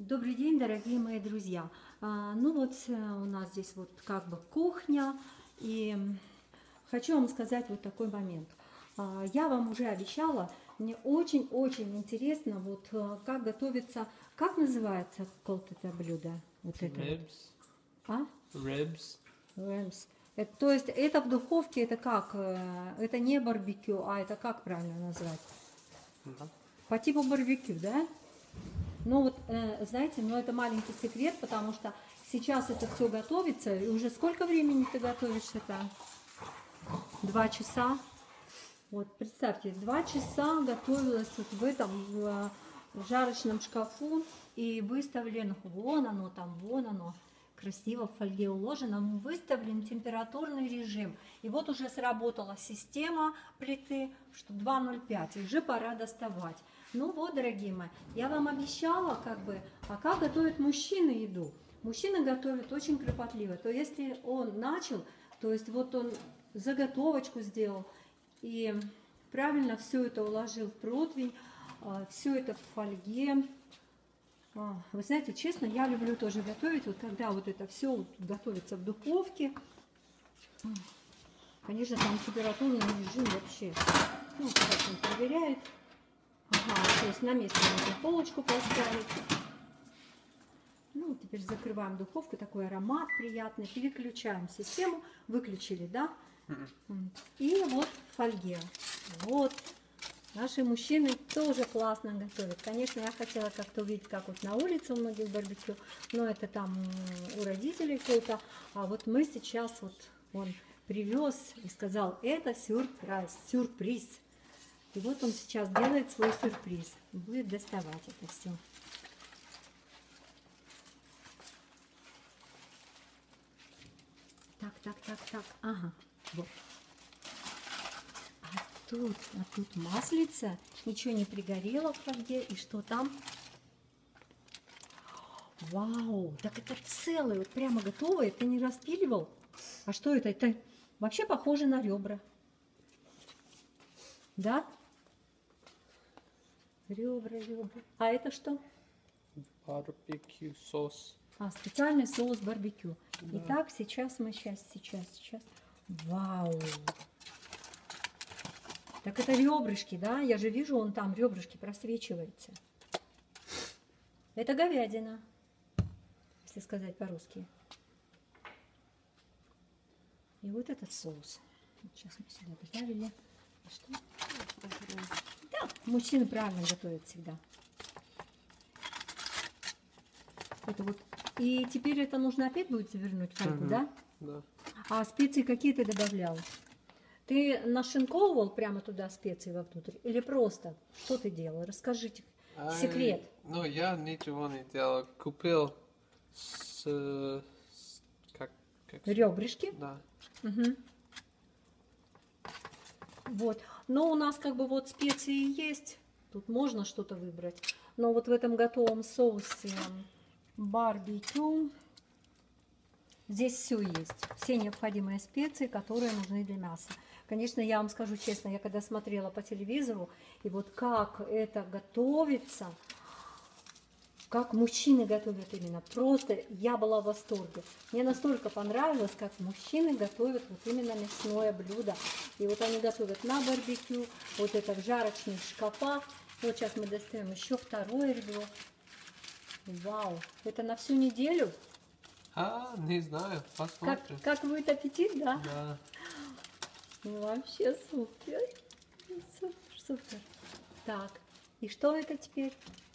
Добрый день, дорогие мои друзья. У нас здесь вот как бы кухня, и хочу вам сказать вот такой момент. Я вам уже обещала, мне очень-очень интересно, как готовится, как называется вот это блюдо? Вот это вот. Ribs. А? Ribs. Рэмс. То есть это в духовке, это как? Это не барбекю, а это как правильно назвать? Да. По типу барбекю, да? Знаете, это маленький секрет, потому что сейчас это все готовится, и уже сколько времени ты готовишь это? 2 часа. Вот, представьте, 2 часа готовилось вот в этом в жарочном шкафу, и выставлен, вон оно, красиво в фольге уложено, выставлен температурный режим. И вот уже сработала система плиты, что 2:05, и уже пора доставать. Ну вот, дорогие мои, я вам обещала, как готовят мужчины еду. Мужчина готовит очень кропотливо. То если он начал, то есть вот он заготовочку сделал и правильно все это уложил в противень, все это в фольге. Вы знаете, честно, я люблю тоже готовить, вот когда вот это все готовится в духовке. Конечно, там температурный режим вообще, как он проверяет. То есть на месте можно полочку поставить. Теперь закрываем духовку, такой аромат приятный. Переключаем систему, выключили, да? И вот в фольге. Вот. Наши мужчины тоже классно готовят. Конечно, я хотела как-то увидеть, как вот на улице у многих барбекю, но это там у родителей какой-то. А вот мы сейчас, вот он привез и сказал, это сюрприз. И вот он сейчас делает свой сюрприз. Будет доставать это все. Так. Ага, вот. А тут маслица, ничего не пригорело в фольге. И что там? Вау, так это целое, вот прямо готовое, ты не распиливал? А что это? Это вообще похоже на ребра. Да? Ребра. А это что? Барбекю соус. Специальный соус барбекю. Да. Итак, сейчас. Вау! Так это ребрышки, да? Я же вижу, он там ребрышки просвечивается. Это говядина, если сказать по-русски. И вот этот соус. Сейчас мы сюда добавили. Что? Да, мужчины правильно готовят всегда. Это вот. И теперь это нужно опять будет завернуть в фольгу, да? Да. А специи какие ты добавлял? Ты нашинковывал прямо туда специи вовнутрь? Или просто? Что ты делал? Расскажите. Секрет. Я ничего не делал. Купил как Ребрышки. Да. Угу. Вот. Но у нас вот специи есть. Тут можно что-то выбрать. Но вот в этом готовом соусе барбекю здесь все есть. Все необходимые специи, которые нужны для мяса. Конечно, я вам скажу честно, я когда смотрела по телевизору, и вот как это готовится, как мужчины готовят именно, просто я была в восторге. Мне настолько понравилось, как мужчины готовят вот именно мясное блюдо. И вот они готовят на барбекю, вот это в жарочных шкафах. Вот сейчас мы достаем еще второе ребро. Вау, это на всю неделю? Не знаю, посмотрим. Как будет аппетит, да? Да. Вообще супер. Супер. Так, и что это теперь?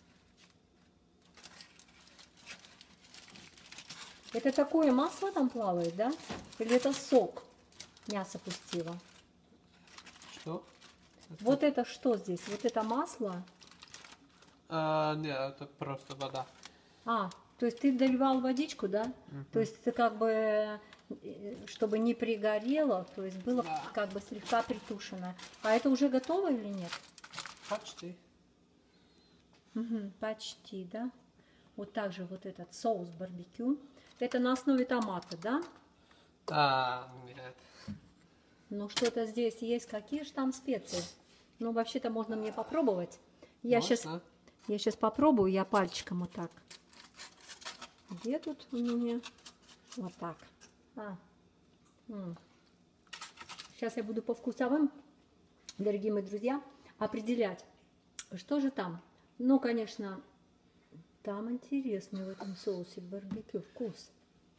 Это такое масло там плавает, да? Или это сок мясо пустило? Что? Вот это что здесь? Вот это масло? Нет, это просто вода. То есть ты доливал водичку, да? То есть это чтобы не пригорело, то есть было слегка притушено. А это уже готово или нет? Почти. Почти, да? Вот также вот этот соус барбекю. Это на основе томата, да? Нет. Ну что-то здесь есть, какие же там специи? Вообще-то можно мне попробовать. Я сейчас попробую, я пальчиком вот так. Где тут у меня? Вот так. Сейчас я буду по вкусовым, дорогие мои друзья, определять, что же там. Ну, конечно, там интересный в этом соусе барбекю вкус.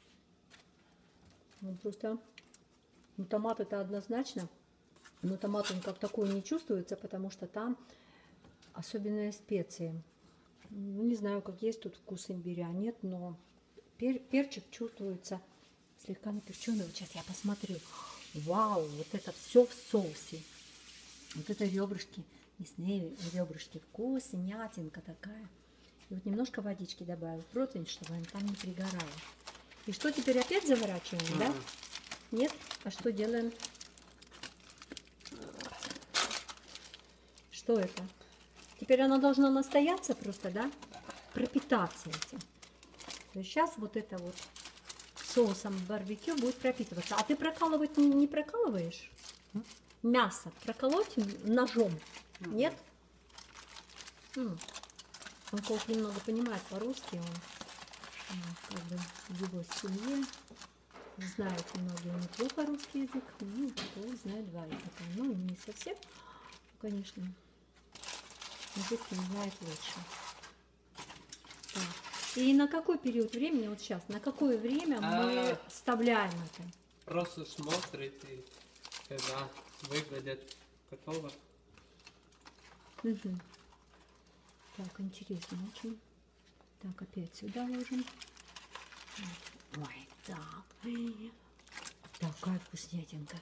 Ну, просто томат это однозначно. Но томат он как такой не чувствуется, потому что там особенные специи. Ну, не знаю, как есть тут вкус имбиря, нет, но перчик чувствуется слегка наперченный. Вот сейчас я посмотрю. Вау, вот это все в соусе. Вот это ребрышки, мясные ребрышки, вкуснятинка такая. И вот немножко водички добавил в противень, чтобы он там не пригорало. И что теперь опять заворачиваем, да? Нет? А что делаем? Что это? Теперь оно должно настояться просто, да? Пропитаться этим. То есть сейчас вот это вот соусом барбекю будет пропитываться. А ты прокалывать не прокалываешь? Мясо проколоть ножом? Нет? Он как немного понимает по-русски, он как бы в его семье знает многие неплохо русский язык, ну, кто знает два языка. Ну, не совсем, конечно, английский знает лучше. Так. И на какой период времени, вот сейчас, на какое время мы вставляем это? Просто смотрите, когда выглядит готово. Так, интересно очень. Так, опять сюда ложим. Ой, так. Такая вкуснятинка.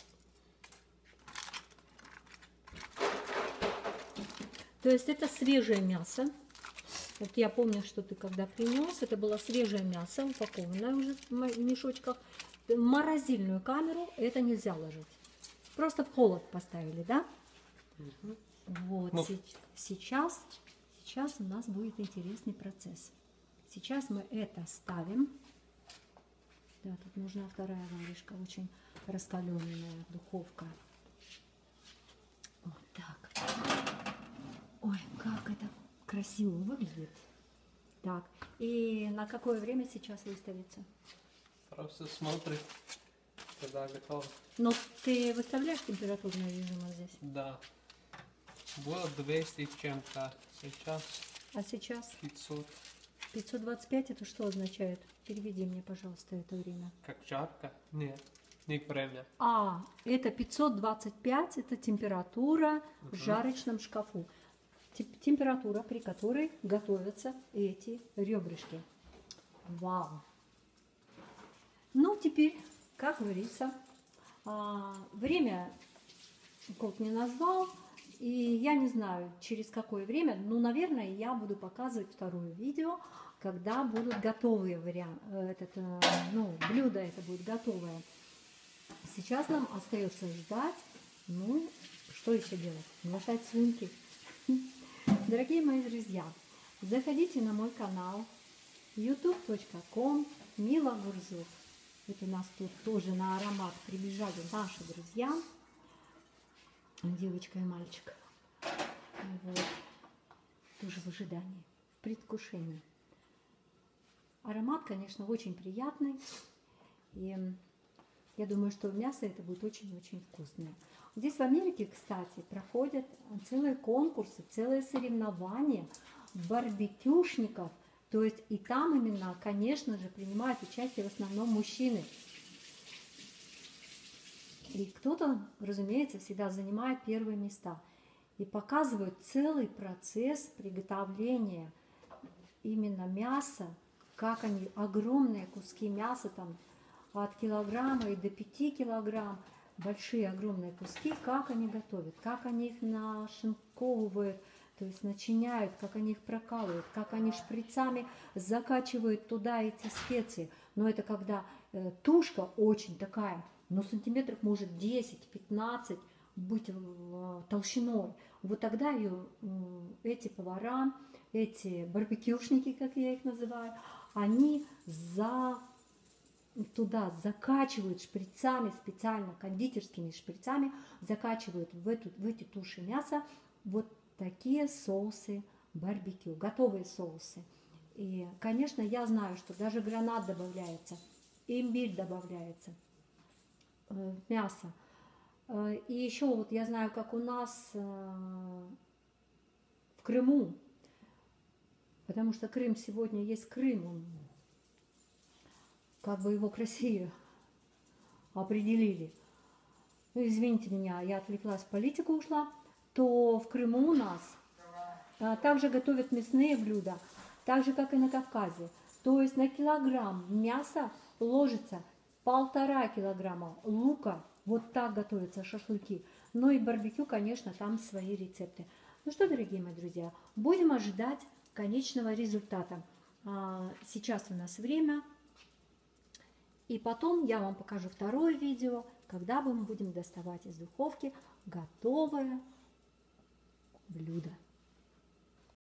То есть это свежее мясо. Вот я помню, что ты когда принес, это было свежее мясо, упакованное уже в мешочках. В морозильную камеру это нельзя ложить. Просто в холод поставили, да? Вот, сейчас у нас будет интересный процесс. Сейчас мы это ставим. Да, тут нужна вторая варежка, очень раскаленная духовка. Вот так. Ой, как это красиво выглядит. Так, и на какое время сейчас выставится? Просто смотри, когда готово. Но ты выставляешь температурный режим вот здесь? Да. Было 200 чем-то, сейчас А сейчас? 500. 525 это что означает? Переведи мне, пожалуйста, это время. Как жарко? Нет, не время. А, это 525, это температура в жарочном шкафу. Температура, при которой готовятся эти ребрышки. Вау! Ну, теперь, как говорится, время кот не назвал. И я не знаю, через какое время, но, наверное, я буду показывать второе видео, когда будут готовые варианты, блюдо это будет готовое. Сейчас нам остается ждать, ну, что еще делать? Глотать слюнки. Дорогие мои друзья, заходите на мой канал youtube.com Мила Гурзуф. Это у нас тут тоже на аромат прибежали наши друзья. Девочка и мальчик. Вот. Тоже в ожидании, в предвкушении. Аромат, конечно, очень приятный. И я думаю, что мясо это будет очень-очень вкусное. Здесь в Америке, кстати, проходят целые конкурсы, целые соревнования барбекюшников. То есть и там именно, конечно же, принимают участие в основном мужчины. И кто-то, разумеется, всегда занимает первые места. И показывают целый процесс приготовления именно мяса, как они, огромные куски мяса, там от килограмма и до 5 килограмм, большие огромные куски, как они готовят, как они их нашинковывают, то есть начиняют, как они их прокалывают, как они шприцами закачивают туда эти специи. Но это когда тушка очень такая, но сантиметров может 10-15 быть толщиной. Вот тогда ее эти повара, эти барбекюшники, как я их называю, они туда закачивают шприцами, специально кондитерскими шприцами, закачивают в эти туши мяса вот такие соусы барбекю, готовые соусы. И, конечно, я знаю, что даже гранат добавляется, имбирь добавляется в мясо. И еще вот я знаю, как у нас в Крыму, потому что Крым сегодня есть Крым, он, как бы его к России определили. Ну, извините меня, я отвлеклась, в политику ушла. То в Крыму у нас также готовят мясные блюда, так же, как и на Кавказе. То есть на килограмм мяса ложится 1,5 килограмма лука. Вот так готовятся шашлыки. Ну и барбекю, конечно, там свои рецепты. Ну что, дорогие мои друзья, будем ожидать конечного результата. Сейчас у нас время. И потом я вам покажу второе видео, когда мы будем доставать из духовки готовое блюдо.